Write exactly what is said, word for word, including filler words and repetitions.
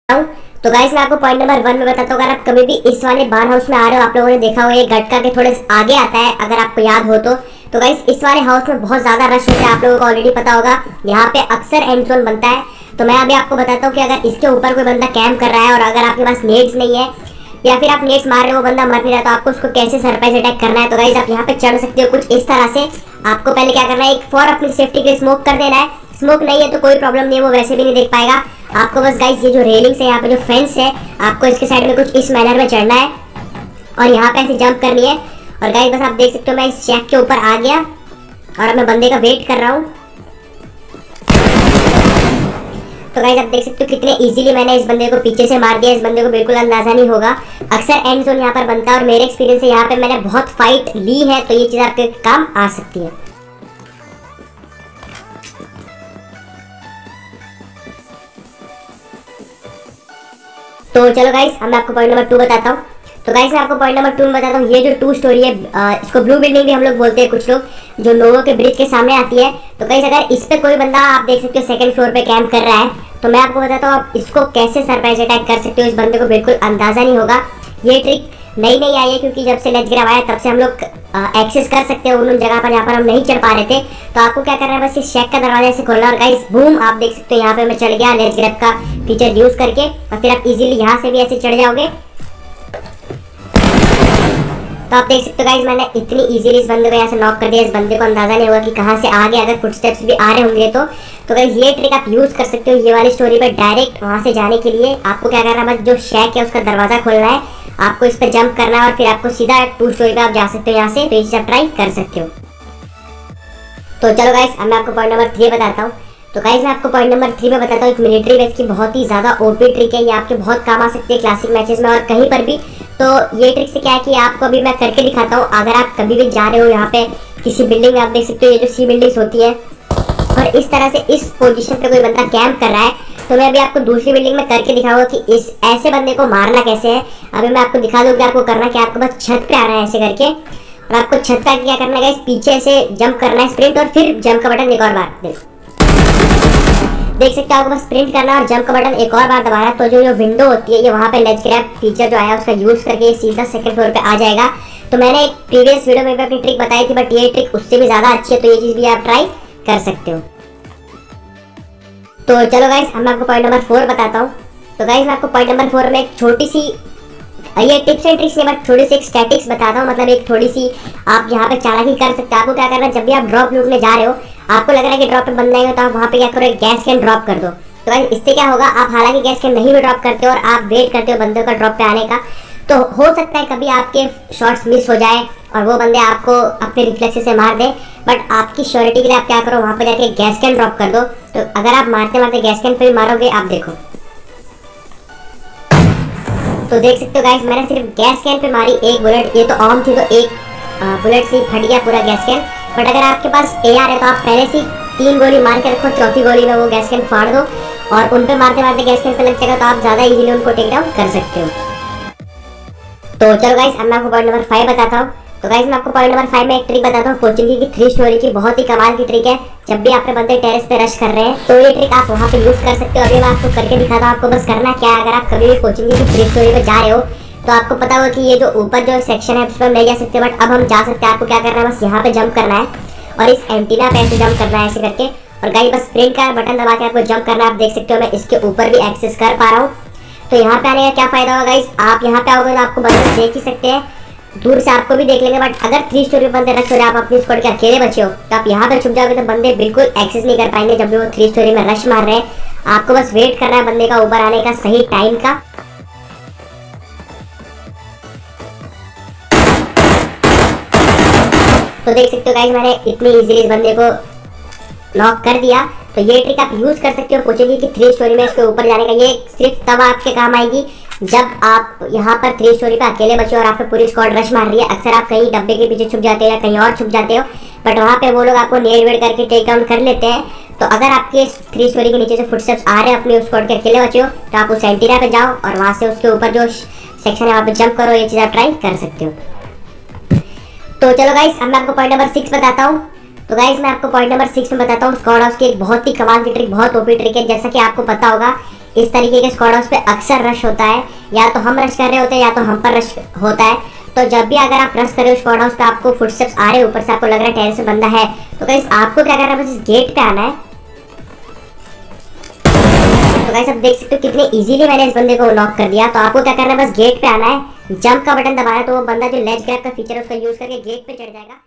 हूं। तो गाइस मैं आपको पॉइंट नंबर वन में बताता हूँ, अगर आप कभी भी इस वाले बार हाउस में आ रहे हो, आप लोगों ने देखा होगा ये गटका के थोड़े आगे आता है, अगर आपको याद हो तो तो गाइस इस वाले हाउस में बहुत ज्यादा रश होता है, आप लोगों को ऑलरेडी पता होगा। यहाँ पे अक्सर एंड जोन बनता है। तो मैं अभी आपको बताता हूँ कि अगर इसके ऊपर कोई बंदा कैंप कर रहा है और अगर आपके पास नेड्स नहीं है या फिर आप नेड्स मार रहे हो, वो बंदा मर नहीं रहा, तो आपको उसको कैसे सरप्राइज अटैक करना है। तो गाइस आप यहाँ पे चढ़ सकते हो कुछ इस तरह से। आपको पहले क्या करना है, एक फॉर अपनी सेफ्टी के लिए स्मोक कर देना है। स्मोक नहीं है तो कोई प्रॉब्लम नहीं है, वो वैसे भी नहीं देख पाएगा आपको। बस गाइस ये जो रेलिंग्स है, यहाँ पे जो फेंस है, आपको इसके साइड में कुछ इस मैनर में चढ़ना है और यहाँ पे ऐसे जंप करनी है। और गाइस बस आप देख सकते हो मैं इस शेक के ऊपर आ गया और अब मैं बंदे का वेट कर रहा हूँ। तो गाइस आप देख सकते हो कितने इजीली मैंने इस बंदे को पीछे से मार दिया। इस बंदे को बिल्कुल अंदाजा नहीं होगा। अक्सर एंड जोन यहाँ पर बनता है और मेरे एक्सपीरियंस से यहाँ पे मैंने बहुत फाइट ली है, तो ये चीज़ आपके काम आ सकती है। तो चलो गाइस अब मैं आपको पॉइंट नंबर टू बताता हूँ। तो गाइस मैं आपको पॉइंट नंबर टू में बताता हूँ, ये जो टू स्टोरी है, आ, इसको ब्लू बिल्डिंग भी हम लोग बोलते हैं कुछ लोग, जो नोवो के ब्रिज के सामने आती है। तो गाइस अगर इस पे कोई बंदा आप देख सकते हो सेकंड फ्लोर पे कैंप कर रहा है, तो मैं आपको बताता हूँ आप इसको कैसे सरप्राइज अटैक कर सकते हो। इस बंदे को बिल्कुल अंदाजा नहीं होगा। ये ट्रिक नई नई आई है क्योंकि जब से लेट्स ग्रैब आया तब से हम लोग एक्सेस कर सकते हैं उन उन जगह पर जहाँ पर हम नहीं चढ़ पा रहे थे। तो आपको क्या करना है, बस इस शेक का दरवाजा से खोलना और गाइस बूम, आप देख सकते हो यहाँ पे मैं चढ़ गया लेट्स ग्रैब का फीचर यूज करके। और फिर आप इजीली यहाँ से भी ऐसे चढ़ जाओगे। तो आप देख सकते हो गाइस मैंने इतनी इजीली इस बंदे को यहाँ से नॉक कर दिया। इस बंदे को अंदाजा नहीं होगा कि कहाँ से आ गया, अगर फुटस्टेप्स भी आ रहे होंगे तो तो गाइस ये ट्रिक आप यूज कर सकते हो ये वाली स्टोरी पर डायरेक्ट वहाँ से जाने के लिए। आपको क्या करना है, बस जो शेक है उसका दरवाजा खोलना है, आपको इस पर जंप करना है और फिर आपको सीधा टू स्टोरी पे आप जा सकते हो यहाँ से। तो ये चीज़ आप ट्राई कर सकते हो। तो चलो गाइस अब मैं आपको पॉइंट नंबर थ्री बताता हूँ। तो गाइस मैं आपको पॉइंट नंबर थ्री में बताता हूँ, एक मिलिट्री बेस की बहुत ही ज़्यादा ओपी ट्रिक है। ये आपके बहुत काम आ सकती है क्लासिक मैचेस में और कहीं पर भी। तो ये ट्रिक से क्या है कि आपको अभी मैं करके दिखाता हूँ। अगर आप कभी भी जा रहे हो यहाँ पे किसी बिल्डिंग में, आप देख सकते हो ये जो सी बिल्डिंग्स होती है और इस तरह से इस पोजीशन पे कोई बंदा कैंप कर रहा है, तो मैं अभी आपको दूसरी बिल्डिंग में करके दिखाऊंगा कि इस ऐसे बंदे को मारना कैसे है। अभी मैं आपको दिखा दूंगी आपको करना क्या। आपको बस छत पे आना है ऐसे करके और आपको छत का क्या करना है, पीछे से जंप करना है स्प्रिंट और फिर जंप का बटन एक और बार देख सकते हो। आपको बस स्प्रिंट करना और जंप का बटन एक और बार दबाना। तो जो जो विंडो होती है ये वहाँ पे लेट्स ग्रैब फीचर जो आया उसका यूज करके सीधा सेकंड फ्लोर पे आ जाएगा। तो मैंने एक प्रीवियस वीडियो में भी अपनी ट्रिक बताई थी, बट ये ट्रिक उससे भी ज़्यादा अच्छी है, तो ये चीज़ भी आप ट्राई कर सकते हो। तो चलो गाइस अब मैं आपको पॉइंट नंबर फोर बताता हूँ। तो गाइस मैं आपको पॉइंट नंबर फोर में एक छोटी सी ये टिप्स एंड ट्रिक्स नहीं, बट थोड़ी सी एक स्टैटिक्स बताता हूँ। मतलब एक थोड़ी सी आप यहाँ पे चालाकी कर सकते हो। आपको क्या करना है, जब भी आप ड्रॉप लूटने जा रहे हो, आपको लग रहा है कि ड्रॉप पे बंदा आएगा, तो आप वहाँ पे क्या करो, एक गैस कैन ड्रॉप कर दो। तो गाइस इससे क्या होगा, आप हालांकि गैस कैन नहीं भी ड्रॉप करते हो और आप वेट करते हो बंदे का ड्रॉप पे आने का, तो हो सकता है कभी आपके शॉट्स मिस हो जाए और वो बंदे आपको अपने रिफ्लेक्स से मार दे। बट आपकी श्योरिटी के लिए आप क्या करो, वहाँ पे जाके गैस कैन ड्रॉप कर दो। तो अगर आप मारते मारते गैस कैन पे भी मारोगे, आप देखो तो देख सकते हो गाइस मैंने सिर्फ गैस कैन पे मारी एक बुलेट। ये तो ऑन थी तो एक बुलेट से फट गया पूरा गैस कैन। बट अगर आपके पास एआर है तो आप पहले से तीन गोली मार के रखो, चौथी गोली में वो गैस कैन फाड़ दो और उन पे मारते मारते गैस कैन पे लग जाएगा, तो आप ज़्यादा इजीली उनको टेक डाउन कर सकते हो। तो चलो गाइस अब मैं आपको पॉइंट नंबर फाइव बताता हूँ। तो गाइस मैं आपको पॉइंट नंबर फाइव में एक ट्रिक बताता हूँ, कोचिंग की थ्री स्टोरी की बहुत ही कमाल की ट्रिक है। जब भी आपके बंदे टेरेस पे रश कर रहे हैं तो ये ट्रिक आप वहाँ पे यूज कर सकते हो। अभी मैं आपको करके दिखाता हूँ। आपको बस करना क्या है, अगर आप कभी भी कोचिंग की थ्री स्टोरी पे जा रहे हो तो आपको पता होगा कि ये जो ऊपर जो सेक्शन है उस पर नहीं जा सकते, बट अब हम जा सकते हैं। आपको क्या करना है, बस यहाँ पे जंप करना है और इस एंटीना पे ऐसे जंप करना है ऐसे करके। और गाइस बस स्प्रिंट का बटन दबा के आपको जंप करना है। आप देख सकते हो मैं इसके ऊपर भी एक्सेस कर पा रहा हूँ। तो यहाँ पे आने का क्या फायदा होगा गाइस, आप यहाँ पे आओगे तो आपको बंदे देख ही सकते हैं, दूर से आपको भी देख लेंगे। बट अगर थ्री स्टोरी बंदे रश हो रहे हैं, आप अपनी स्क्वाड के अकेले बचे हो, तो आप यहाँ पे छुप जाओगे तो बंदे बिल्कुल एक्सेस नहीं कर पाएंगे जब भी वो थ्री स्टोरी में रश मार रहे हैं। आपको बस वेट करना है बंदे का ऊपर आने का सही टाइम का। तो देख सकते हो गाइस मैंने इतनी इजीली इस बंदे को लॉक कर दिया। तो ये ट्रिक आप यूज कर सकते हो पूछेगी कि थ्री स्टोरी में इसके ऊपर जाने का। ये सिर्फ तब आपके काम आएगी जब आप यहाँ पर थ्री स्टोरी पे अकेले बचे हो और आप पे पूरी स्क्वाड रश मार रही है। अक्सर आप कहीं डब्बे के पीछे छुप जाते हो या कहीं और छुप जाते हो, बट वहाँ पे वो लोग आपको नेड़ वेड़ करके टेक डाउन कर लेते हैं। तो अगर आपके थ्री स्टोरी के नीचे से फुटस्टेप्स आ रहे हैं अपनी स्क्वाड के अकेले बचे हो, तो आप उस एंटीना पे जाओ और वहाँ से उसके ऊपर जो सेक्शन है वहाँ पे जंप करो। ये चीज़ आप ट्राई कर सकते हो। तो चलो गाइस अब मैं आपको पॉइंट नंबर सिक्स बताता हूँ। तो गाइस मैं आपको पॉइंट नंबर सिक्स में बताता हूँ स्क्वाड हाउस की एक बहुत ही कमाल की ट्रिक, बहुत ओपी ट्रिक है। जैसा कि आपको पता होगा इस तरीके के स्क्वाड हाउस पे अक्सर रश होता है, या तो हम रश कर रहे होते हैं या तो हम पर रश होता है। तो जब भी अगर आप रश कर रहे हो स्क्वाड हाउस पे, आपको फुटस्टेप्स आ रहे हैं ऊपर से, आपको लग रहा है टेरेस पे बंदा है, तो गाइस आपको क्या करना है, बस इस गेट पे आना है। तो गाइस आप देख सकते हो कितने इजीली मैंने इस बंदे को लॉक कर दिया। तो आपको क्या करना है, बस गेट पे आना है, जंप का बटन दबाना है, तो वो बंदा जो लेज ग्रैब का फीचर है उसका यूज करके गेट पे चढ़ जाएगा।